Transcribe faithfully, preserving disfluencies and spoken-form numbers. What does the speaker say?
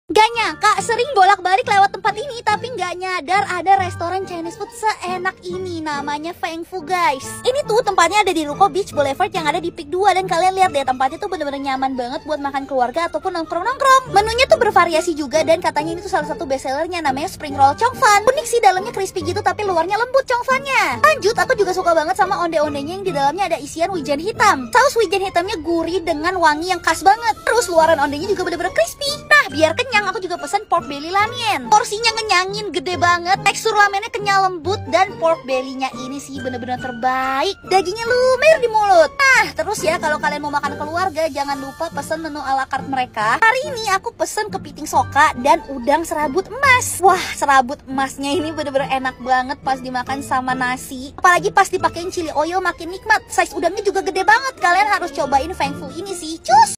Gak nyangka sering bolak-balik lewat tempat ini, tapi gak nyadar ada restoran Chinese food seenak ini. Namanya Feng Fu, guys. Ini tuh tempatnya ada di Ruko Beach Boulevard yang ada di Peak dua. Dan kalian lihat deh, tempatnya tuh bener-bener nyaman banget buat makan keluarga ataupun nongkrong-nongkrong. Menunya tuh bervariasi juga, dan katanya ini tuh salah satu bestsellernya, namanya Spring Roll Chong Fan. Unik sih, dalamnya crispy gitu tapi luarnya lembut Chong Fan-nya. Lanjut, aku juga suka banget sama onde-ondenya yang di dalamnya ada isian wijen hitam. Saus wijen hitamnya gurih dengan wangi yang khas banget. Terus luaran ondenya juga bener-bener crispy. Nah, biar kenyang aku juga pesen pork belly ramen. Porsinya ngenyangin, gede banget. Tekstur ramennya kenyal lembut, dan pork belly-nya ini sih bener-bener terbaik. Dagingnya lumer di mulut. Nah, terus ya kalau kalian mau makan keluarga, jangan lupa pesen menu ala carte mereka. Hari ini aku pesen kepiting soka dan udang serabut emas. Wah, serabut emasnya ini bener-bener enak banget pas dimakan sama nasi. Apalagi pas dipakein chili oil makin nikmat. Size udangnya juga gede banget. Kalian harus cobain Feng Fu ini sih. Cus!